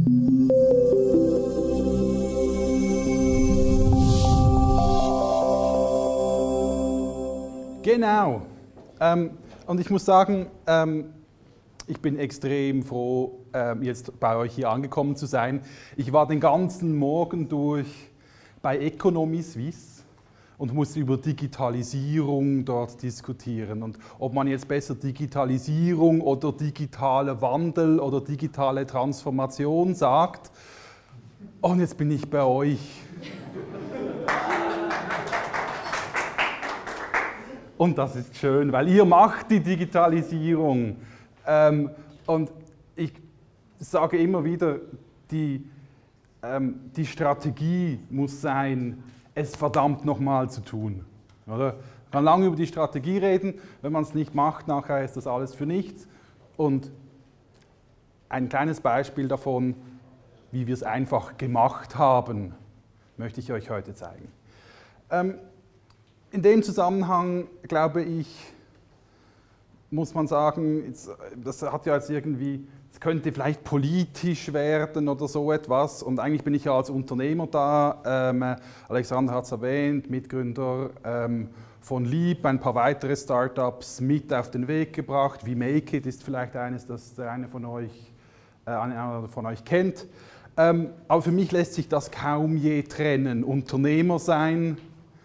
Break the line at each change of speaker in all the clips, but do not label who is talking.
Genau. Und ich muss sagen, ich bin extrem froh, jetzt bei euch hier angekommen zu sein. Ich war den ganzen Morgen durch bei Economy Suisse und musste über Digitalisierung dort diskutieren. Und ob man jetzt besser Digitalisierung oder digitaler Wandel oder digitale Transformation sagt. Und jetzt bin ich bei euch. Und das ist schön, weil ihr macht die Digitalisierung. Und ich sage immer wieder, die Strategie muss sein, es verdammt nochmal zu tun. Oder? Man kann lange über die Strategie reden, wenn man es nicht macht, nachher ist das alles für nichts. Und ein kleines Beispiel davon, wie wir es einfach gemacht haben, möchte ich euch heute zeigen. In dem Zusammenhang, glaube ich, muss man sagen, das hat ja jetzt irgendwie, es könnte vielleicht politisch werden oder so etwas. Und eigentlich bin ich ja als Unternehmer da. Alexander hat es erwähnt, Mitgründer von Leap, ein paar weitere Startups mit auf den Weg gebracht. Wie Make It ist vielleicht eines, das der einer von euch kennt. Aber für mich lässt sich das kaum je trennen. Unternehmer sein,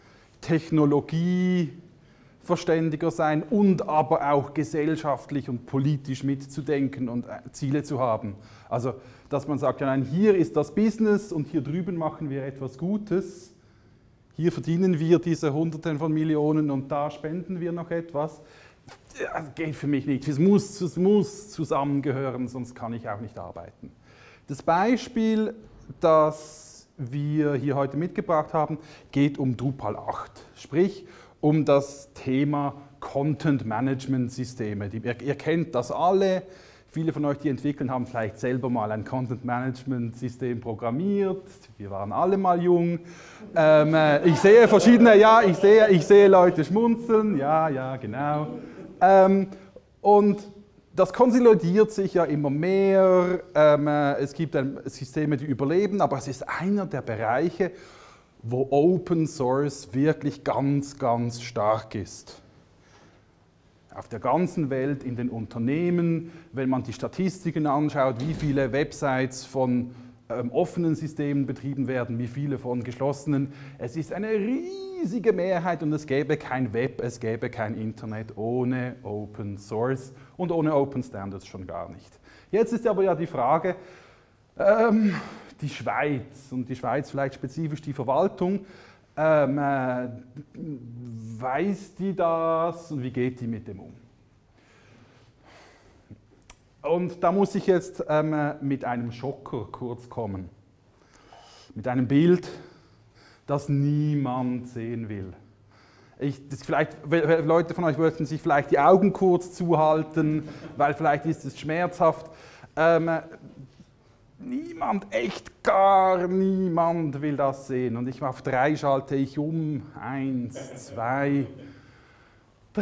Technologieverständiger sein und aber auch gesellschaftlich und politisch mitzudenken und Ziele zu haben. Also, dass man sagt, ja, nein, hier ist das Business und hier drüben machen wir etwas Gutes, hier verdienen wir diese Hunderten von Millionen und da spenden wir noch etwas. Das geht für mich nicht. Es muss zusammengehören, sonst kann ich auch nicht arbeiten. Das Beispiel, das wir hier heute mitgebracht haben, geht um Drupal 8, sprich um das Thema Content-Management-Systeme. Ihr kennt das alle, viele von euch, die entwickeln, haben vielleicht selber mal ein Content-Management-System programmiert, wir waren alle mal jung. Ich sehe verschiedene, ja, ich sehe Leute schmunzeln, ja, genau. Und das konsolidiert sich ja immer mehr, es gibt Systeme, die überleben, aber es ist einer der Bereiche, wo Open Source wirklich ganz, ganz stark ist. Auf der ganzen Welt, in den Unternehmen, wenn man die Statistiken anschaut, wie viele Websites von offenen Systemen betrieben werden, wie viele von geschlossenen. Es ist eine riesige Mehrheit und es gäbe kein Web, es gäbe kein Internet ohne Open Source und ohne Open Standards schon gar nicht. Jetzt ist aber ja die Frage, die Schweiz und die Schweiz vielleicht spezifisch die Verwaltung, weiß die das und wie geht die mit dem um? Und da muss ich jetzt mit einem Schocker kurz kommen. Mit einem Bild, das niemand sehen will. Leute von euch wollten sich vielleicht die Augen kurz zuhalten, weil vielleicht ist es schmerzhaft. Niemand, echt gar niemand will das sehen. Und auf 3 schalte ich um. 1, 2, 3.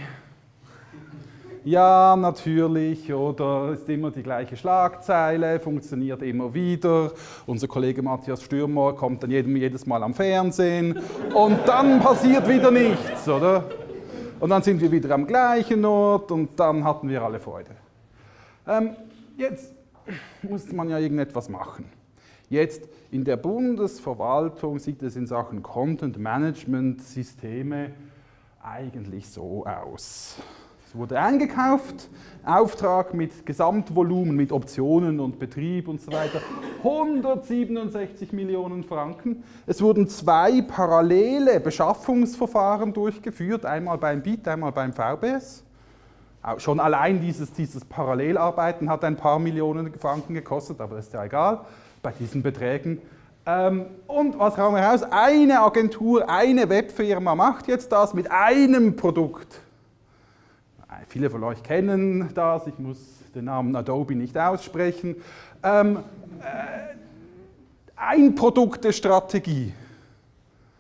Ja, natürlich, oder ist immer die gleiche Schlagzeile, funktioniert immer wieder. Unser Kollege Matthias Stürmer kommt dann jedes Mal am Fernsehen und dann passiert wieder nichts, oder? Und dann sind wir wieder am gleichen Ort und dann hatten wir alle Freude. Jetzt muss man ja irgendetwas machen. Jetzt in der Bundesverwaltung sieht es in Sachen Content-Management-Systeme eigentlich so aus. Es wurde eingekauft, Auftrag mit Gesamtvolumen, mit Optionen und Betrieb und so weiter, 167 Millionen Franken. Es wurden 2 parallele Beschaffungsverfahren durchgeführt, einmal beim BIT, einmal beim VBS. Schon allein dieses Parallelarbeiten hat ein paar Millionen Franken gekostet, aber das ist ja egal bei diesen Beträgen. Und was kam heraus? Eine Agentur, eine Webfirma macht jetzt das mit einem Produkt. Viele von euch kennen das, ich muss den Namen Adobe nicht aussprechen. Ein-Produkte-Strategie.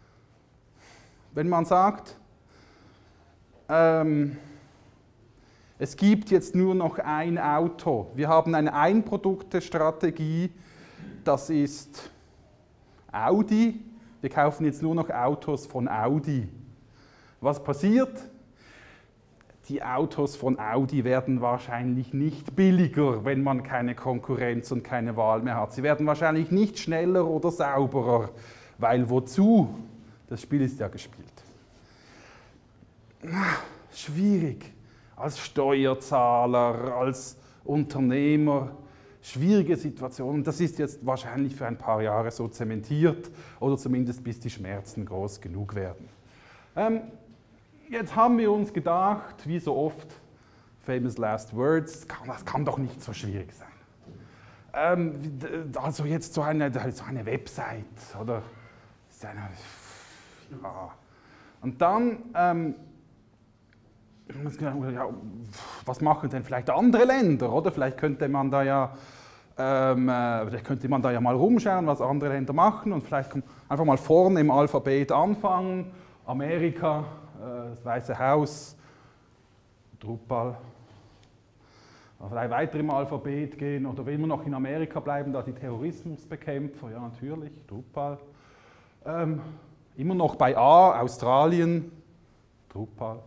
Wenn man sagt, Es gibt jetzt nur noch ein Auto. Wir haben eine Einproduktestrategie, das ist Audi. Wir kaufen jetzt nur noch Autos von Audi. Was passiert? Die Autos von Audi werden wahrscheinlich nicht billiger, wenn man keine Konkurrenz und keine Wahl mehr hat. Sie werden wahrscheinlich nicht schneller oder sauberer, weil wozu? Das Spiel ist ja gespielt. Schwierig. Als Steuerzahler, als Unternehmer, schwierige Situation. Das ist jetzt wahrscheinlich für ein paar Jahre so zementiert oder zumindest bis die Schmerzen groß genug werden. Jetzt haben wir uns gedacht, wie so oft, famous last words, das kann doch nicht so schwierig sein. Also jetzt so eine Website, oder? Ja. Und dann, ja, was machen denn vielleicht andere Länder, oder? Vielleicht könnte man da ja mal rumschauen, was andere Länder machen und vielleicht einfach mal vorne im Alphabet anfangen. Amerika, das Weiße Haus, Drupal. Vielleicht weiter im Alphabet gehen oder will man noch in Amerika bleiben, da die Terrorismusbekämpfer, ja natürlich, Drupal. Immer noch bei A, Australien, Drupal.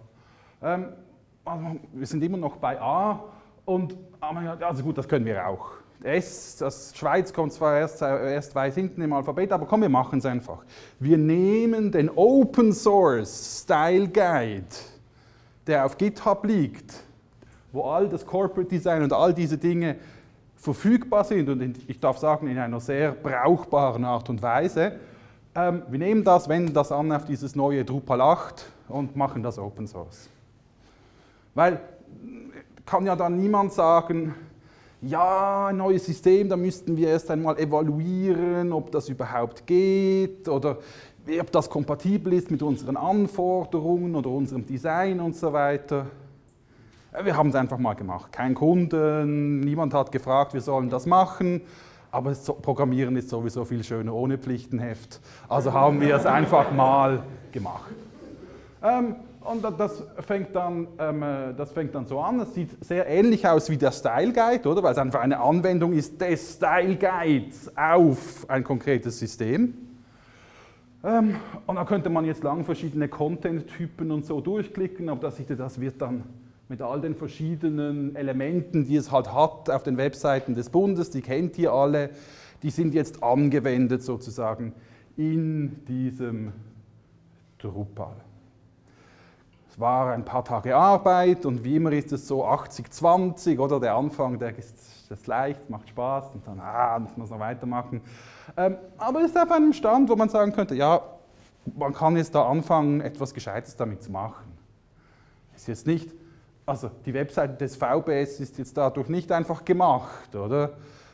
Wir sind immer noch bei A und, also gut, das können wir auch. Das Schweiz kommt zwar erst weit hinten im Alphabet, aber komm, wir machen es einfach. Wir nehmen den Open Source Style Guide, der auf GitHub liegt, wo all das Corporate Design und all diese Dinge verfügbar sind und ich darf sagen, in einer sehr brauchbaren Art und Weise. Wir nehmen das, wenden das an auf dieses neue Drupal 8 und machen das Open Source. Weil kann ja dann niemand sagen, ja, ein neues System, da müssten wir erst einmal evaluieren, ob das überhaupt geht oder ob das kompatibel ist mit unseren Anforderungen oder unserem Design und so weiter. Wir haben es einfach mal gemacht. Kein Kunden, niemand hat gefragt, wir sollen das machen, aber Programmieren ist sowieso viel schöner ohne Pflichtenheft. Also haben wir es einfach mal gemacht. Und das fängt dann so an, es sieht sehr ähnlich aus wie der Style Guide, oder? Weil es einfach eine Anwendung ist des Style Guides auf ein konkretes System. Und da könnte man jetzt lang verschiedene Content-Typen und so durchklicken, aber das wird dann mit all den verschiedenen Elementen, die es halt hat auf den Webseiten des Bundes, die kennt ihr alle, die sind jetzt angewendet sozusagen in diesem Drupal. Es war ein paar Tage Arbeit und wie immer ist es so 80-20, oder der Anfang, der ist leicht, macht Spaß und dann muss man es noch weitermachen. Aber es ist auf einem Stand, wo man sagen könnte, ja, man kann jetzt da anfangen, etwas Gescheites damit zu machen. Es ist jetzt nicht, also die Webseite des VBS ist jetzt dadurch nicht einfach gemacht, oder?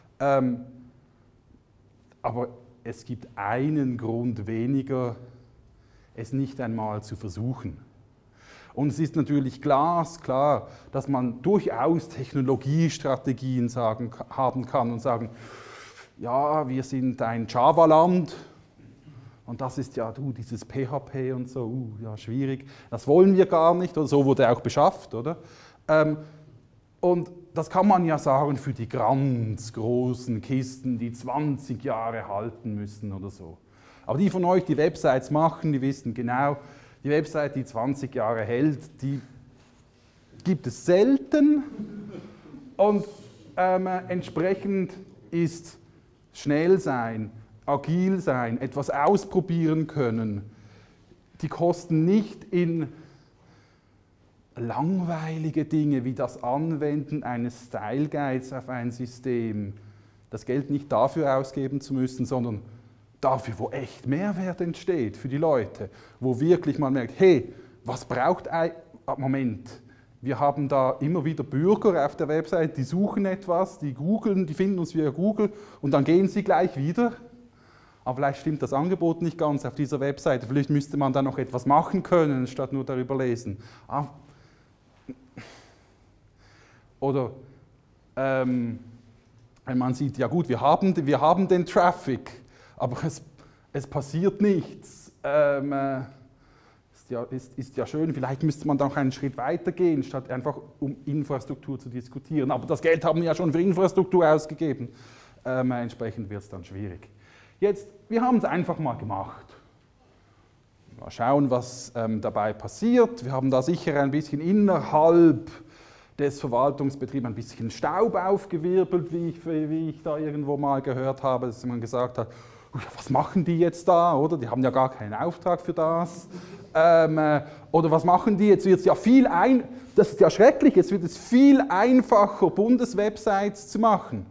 Aber es gibt einen Grund weniger, es nicht einmal zu versuchen. Und es ist natürlich glasklar, dass man durchaus Technologiestrategien haben kann und sagen, ja, wir sind ein Java-Land und das ist ja dieses PHP und so, ja, schwierig, das wollen wir gar nicht, oder so wurde auch beschafft, oder? Und das kann man ja sagen für die ganz großen Kisten, die 20 Jahre halten müssen oder so. Aber die von euch, die Websites machen, die wissen genau, die Website, die 20 Jahre hält, die gibt es selten und entsprechend ist schnell sein, agil sein, etwas ausprobieren können, die kosten nicht in langweilige Dinge wie das Anwenden eines Style Guides auf ein System, das Geld nicht dafür ausgeben zu müssen, sondern dafür, wo echt Mehrwert entsteht für die Leute, wo wirklich man merkt, hey, was braucht ein Moment? Wir haben da immer wieder Bürger auf der Website, die suchen etwas, die googeln, die finden uns via Google und dann gehen sie gleich wieder. Aber vielleicht stimmt das Angebot nicht ganz auf dieser Webseite, vielleicht müsste man da noch etwas machen können, statt nur darüber lesen. Oder wenn man sieht, ja gut, wir haben den Traffic, aber es passiert nichts. ist ja schön, vielleicht müsste man dann noch einen Schritt weiter gehen, statt einfach um Infrastruktur zu diskutieren. Aber das Geld haben wir ja schon für Infrastruktur ausgegeben. Entsprechend wird es dann schwierig. Jetzt, wir haben es einfach mal gemacht. Mal schauen, was dabei passiert. Wir haben da sicher ein bisschen innerhalb des Verwaltungsbetriebs ein bisschen Staub aufgewirbelt, wie ich da irgendwo mal gehört habe, dass man gesagt hat, was machen die jetzt da, oder? Die haben ja gar keinen Auftrag für das. Oder was machen die? Jetzt wird es ja das ist ja schrecklich, jetzt wird es viel einfacher, Bundeswebsites zu machen.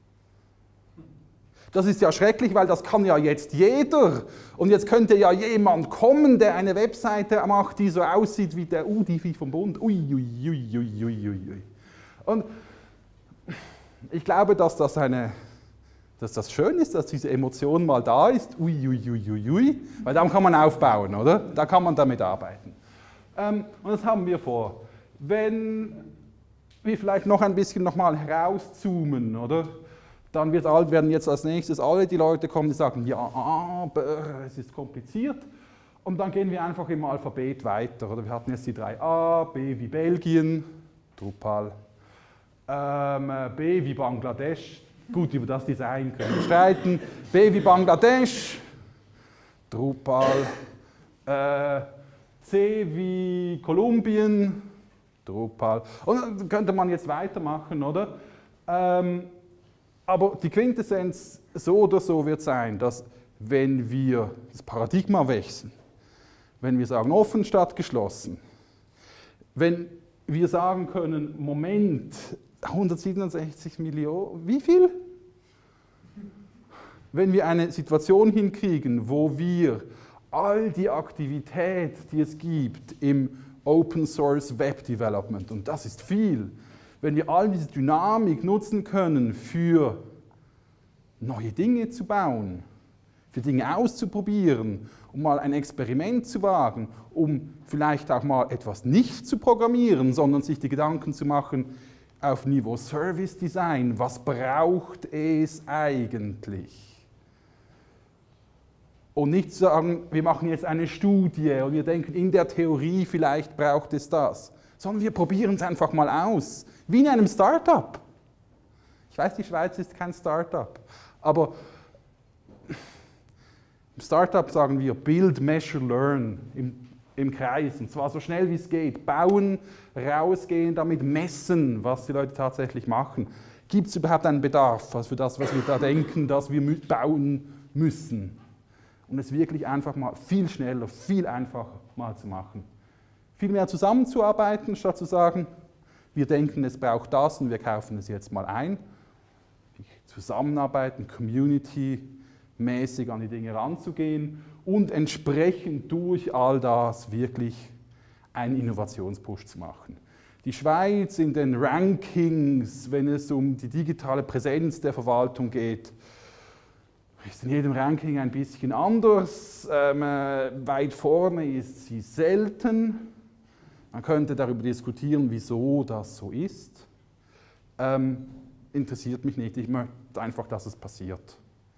Das ist ja schrecklich, weil das kann ja jetzt jeder. Und jetzt könnte ja jemand kommen, der eine Webseite macht, die so aussieht wie der UDIFI vom Bund. Ui. Und ich glaube, dass das schön ist, dass diese Emotion mal da ist. Ui. Weil dann kann man aufbauen, oder? Da kann man damit arbeiten. Und das haben wir vor. Wenn wir vielleicht noch ein bisschen nochmal herauszoomen, oder? Dann werden jetzt als nächstes alle die Leute kommen, die sagen, ja, es ist kompliziert. Und dann gehen wir einfach im Alphabet weiter. Oder wir hatten jetzt die 3a, B wie Belgien, Drupal, B wie Bangladesch. Gut, über das Design können wir streiten. B wie Bangladesch, Drupal, C wie Kolumbien, Drupal. Und dann könnte man jetzt weitermachen, oder? Aber die Quintessenz so oder so wird sein, dass wenn wir das Paradigma wechseln, wenn wir sagen offen statt geschlossen, wenn wir sagen können, Moment, 167 Millionen, wie viel? Wenn wir eine Situation hinkriegen, wo wir all die Aktivität, die es gibt im Open Source Web Development, und das ist viel, wenn wir all diese Dynamik nutzen können, für neue Dinge zu bauen, für Dinge auszuprobieren, um mal ein Experiment zu wagen, um vielleicht auch mal etwas nicht zu programmieren, sondern sich die Gedanken zu machen auf Niveau Service Design, was braucht es eigentlich? Und nicht zu sagen, wir machen jetzt eine Studie und wir denken, in der Theorie vielleicht braucht es das, sondern wir probieren es einfach mal aus. Wie in einem Startup. Ich weiß, die Schweiz ist kein Startup, aber im Startup sagen wir Build, Measure, Learn im Kreis, und zwar so schnell wie es geht. Bauen, rausgehen, damit messen, was die Leute tatsächlich machen. Gibt es überhaupt einen Bedarf für das, was wir da denken, dass wir bauen müssen? Und es wirklich einfach mal viel schneller, viel einfacher mal zu machen. Viel mehr zusammenzuarbeiten, statt zu sagen, wir denken, es braucht das und wir kaufen es jetzt mal ein. Zusammenarbeiten, community-mäßig an die Dinge ranzugehen und entsprechend durch all das wirklich einen Innovationspush zu machen. Die Schweiz in den Rankings, wenn es um die digitale Präsenz der Verwaltung geht, ist in jedem Ranking ein bisschen anders. Weit vorne ist sie selten. Man könnte darüber diskutieren, wieso das so ist. Interessiert mich nicht, ich möchte einfach, dass es passiert.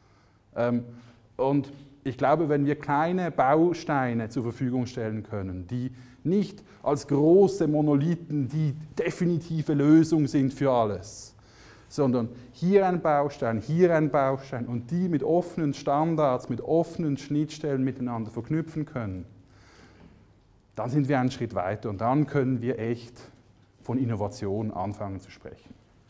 Und ich glaube, wenn wir kleine Bausteine zur Verfügung stellen können, die nicht als große Monolithen die definitive Lösung sind für alles, sondern hier ein Baustein und die mit offenen Standards, mit offenen Schnittstellen miteinander verknüpfen können, dann sind wir einen Schritt weiter und dann können wir echt von Innovation anfangen zu sprechen.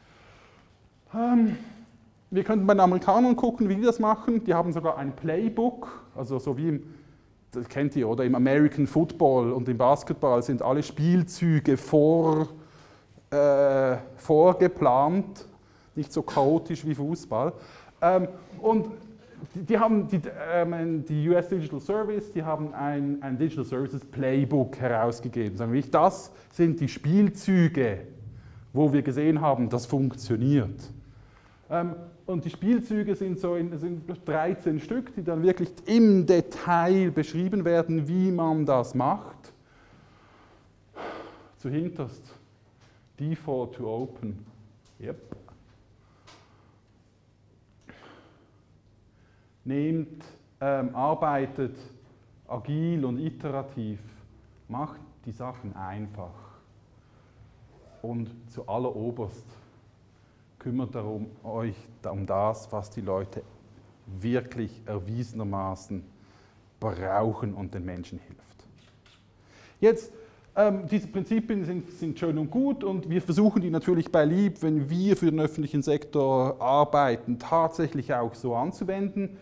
Wir könnten bei den Amerikanern gucken, wie die das machen. Die haben sogar ein Playbook, also so wie das kennt ihr, oder im American Football und im Basketball sind alle Spielzüge vorgeplant, nicht so chaotisch wie Fußball. Und die haben die US Digital Service, die haben ein Digital Services Playbook herausgegeben. Sagen wir, das sind die Spielzüge, wo wir gesehen haben, das funktioniert. Und die Spielzüge sind sind 13 Stück, die dann wirklich im Detail beschrieben werden, wie man das macht. Zuhinterst Default to Open. Yep. Arbeitet agil und iterativ Macht die Sachen einfach. Und zualleroberst kümmert euch um das, was die Leute wirklich erwiesenermaßen brauchen und den Menschen hilft. Jetzt, diese Prinzipien sind schön und gut und wir versuchen die natürlich bei Leap, wenn wir für den öffentlichen Sektor arbeiten, tatsächlich auch so anzuwenden.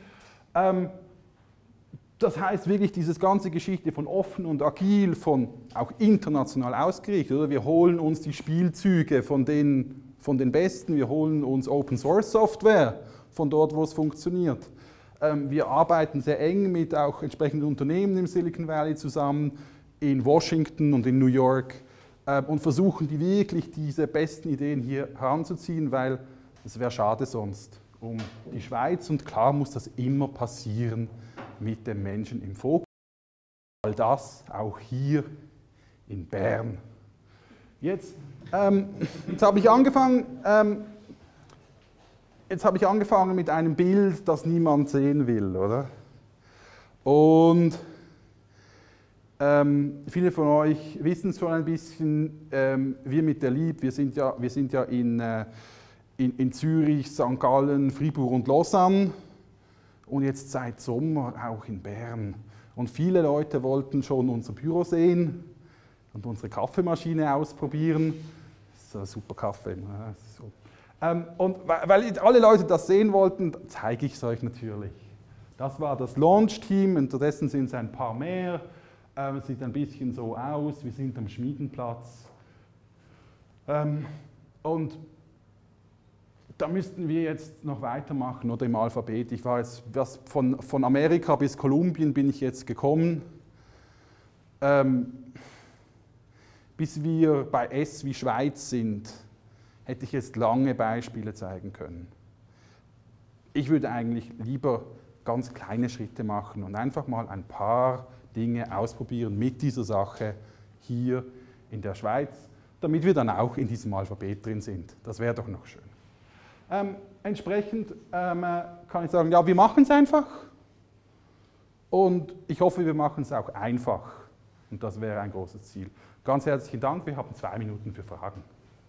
Das heißt wirklich, diese ganze Geschichte von offen und agil, von auch international ausgerichtet. Oder? Wir holen uns die Spielzüge von den Besten, wir holen uns Open Source Software von dort, wo es funktioniert. Wir arbeiten sehr eng mit auch entsprechenden Unternehmen im Silicon Valley zusammen, in Washington und in New York und versuchen wirklich diese besten Ideen hier heranzuziehen, weil es wäre schade sonst um die Schweiz und klar muss das immer passieren mit dem Menschen im Fokus. All das auch hier in Bern. Jetzt habe ich angefangen mit einem Bild, das niemand sehen will, oder? Und viele von euch wissen es schon ein bisschen, wir mit der Leap, wir sind ja in Zürich, St. Gallen, Fribourg und Lausanne und jetzt seit Sommer auch in Bern. Und viele Leute wollten schon unser Büro sehen und unsere Kaffeemaschine ausprobieren. Das ist ein super Kaffee. Und weil alle Leute das sehen wollten, zeige ich es euch natürlich. Das war das Launch-Team, unterdessen sind es ein paar mehr. Es sieht ein bisschen so aus, wir sind am Schmiedenplatz. Und da müssten wir jetzt noch weitermachen oder im Alphabet. Ich war jetzt von Amerika bis Kolumbien bin ich jetzt gekommen. Bis wir bei S wie Schweiz sind, hätte ich jetzt lange Beispiele zeigen können. Ich würde eigentlich lieber ganz kleine Schritte machen und einfach mal ein paar Dinge ausprobieren mit dieser Sache hier in der Schweiz, damit wir dann auch in diesem Alphabet drin sind. Das wäre doch noch schön. Entsprechend kann ich sagen, ja, wir machen es einfach und ich hoffe, wir machen es auch einfach und das wäre ein großes Ziel. Ganz herzlichen Dank, wir haben 2 Minuten für Fragen.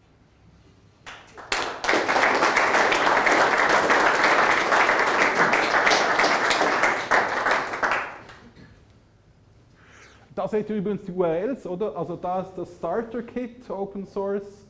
Da seht ihr übrigens die URLs, oder? Also da ist das Starter Kit, Open Source.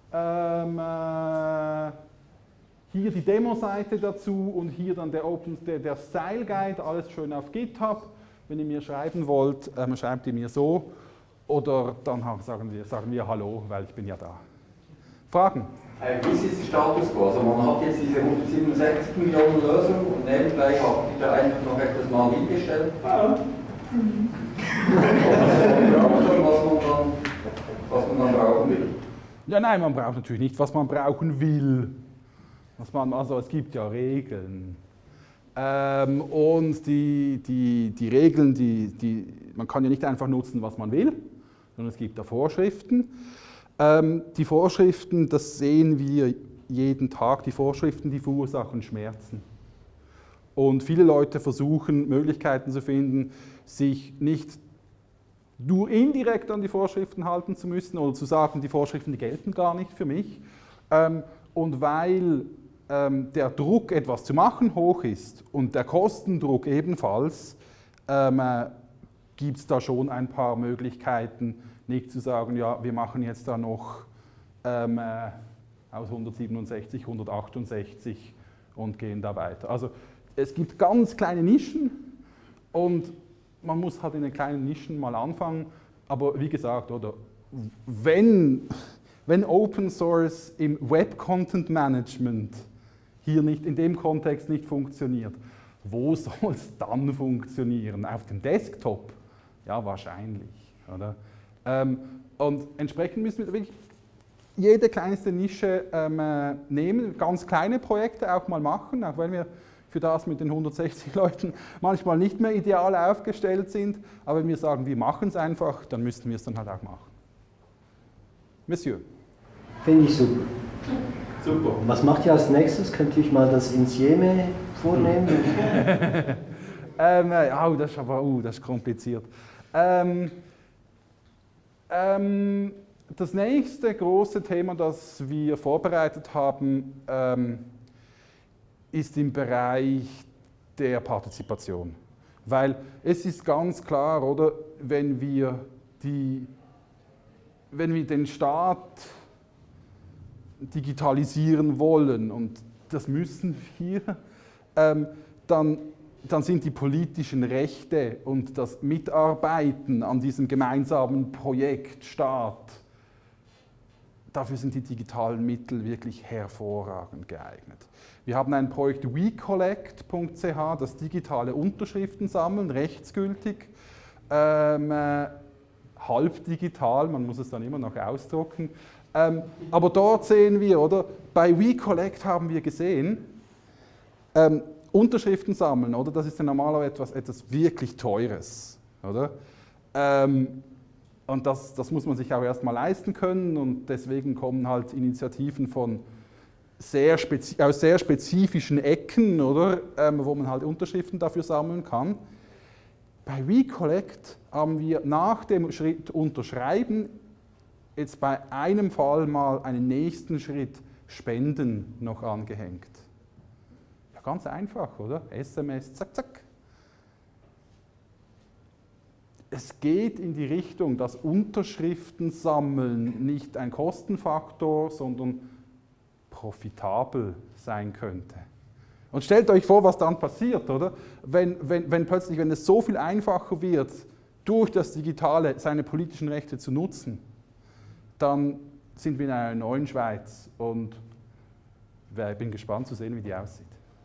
Hier die Demo-Seite dazu und hier dann der Style Guide, alles schön auf GitHub. Wenn ihr mir schreiben wollt, schreibt ihr mir so. Oder dann sagen wir Hallo, weil ich bin ja da. Fragen?
Wie ist jetzt der Status quo? Also man hat jetzt diese 167 Millionen Lösungen und nebenbei habt ihr da einfach noch etwas mal hingestellt. Ja. Was man dann brauchen will.
Ja, nein, man braucht natürlich nicht, was man brauchen will. Also es gibt ja Regeln. Und die Regeln, man kann ja nicht einfach nutzen, was man will, sondern es gibt da Vorschriften. Die Vorschriften, das sehen wir jeden Tag, die Vorschriften, die verursachen Schmerzen. Und viele Leute versuchen, Möglichkeiten zu finden, sich nicht nur indirekt an die Vorschriften halten zu müssen oder zu sagen, die Vorschriften die gelten gar nicht für mich. Und weil der Druck, etwas zu machen, hoch ist und der Kostendruck ebenfalls, gibt es da schon ein paar Möglichkeiten, nicht zu sagen, ja, wir machen jetzt da noch aus 167, 168 und gehen da weiter. Also es gibt ganz kleine Nischen und man muss halt in den kleinen Nischen mal anfangen, aber wie gesagt, oder, wenn Open Source im Web Content Management hier nicht in dem Kontext nicht funktioniert, wo soll es dann funktionieren? Auf dem Desktop? Ja, wahrscheinlich. Oder? Und entsprechend müssen wir wirklich jede kleinste Nische nehmen, ganz kleine Projekte auch mal machen, auch wenn wir für das mit den 160 Leuten manchmal nicht mehr ideal aufgestellt sind, aber wenn wir sagen, wir machen es einfach, dann müssten wir es dann halt auch machen. Monsieur.
Finde ich super.
Super.
Was macht ihr als nächstes? Könnte ich mal das Insieme vornehmen?
Das ist kompliziert. Das nächste große Thema, das wir vorbereitet haben, ist im Bereich der Partizipation. Weil es ist ganz klar, oder, wenn wir den Staat digitalisieren wollen, und das müssen wir, dann sind die politischen Rechte und das Mitarbeiten an diesem gemeinsamen Projekt Staat, dafür sind die digitalen Mittel wirklich hervorragend geeignet. Wir haben ein Projekt wecollect.ch, das digitale Unterschriften sammeln, rechtsgültig, halbdigital, man muss es dann immer noch ausdrucken. Aber dort sehen wir, oder, bei wecollect haben wir gesehen, Unterschriften sammeln, oder, das ist ja normalerweise etwas wirklich Teures, oder? Und das muss man sich auch erstmal leisten können, und deswegen kommen halt Initiativen von aus sehr spezifischen Ecken, oder, wo man halt Unterschriften dafür sammeln kann. Bei wecollect haben wir nach dem Schritt Unterschreiben jetzt bei einem Fall mal einen nächsten Schritt Spenden noch angehängt. Ja, ganz einfach, oder? SMS, zack, zack. Es geht in die Richtung, dass Unterschriften sammeln nicht ein Kostenfaktor, sondern profitabel sein könnte. Und stellt euch vor, was dann passiert, oder? Wenn plötzlich, wenn es so viel einfacher wird, durch das Digitale seine politischen Rechte zu nutzen, dann sind wir in einer neuen Schweiz, und ich bin gespannt zu sehen, wie die aussieht.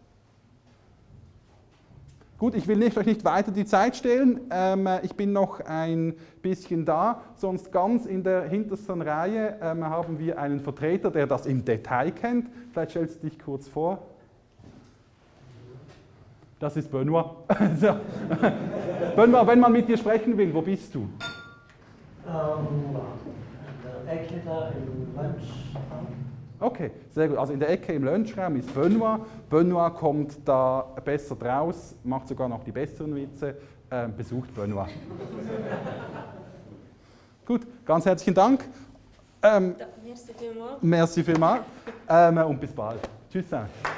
Gut, ich will euch nicht weiter die Zeit stehlen, ich bin noch ein bisschen da, sonst ganz in der hintersten Reihe haben wir einen Vertreter, der das im Detail kennt. Vielleicht stellst du dich kurz vor. Das ist Benoit. So. Benoit, wenn man mit dir sprechen will, wo bist du?
In der Ecke da im Lunchraum.
Okay, sehr gut. Also in der Ecke im Lunchraum ist Benoit. Benoit kommt da besser draus, macht sogar noch die besseren Witze. Besucht Benoit. Gut, ganz herzlichen Dank.
Merci vielmals.
Merci vielmals und bis bald. Tschüss.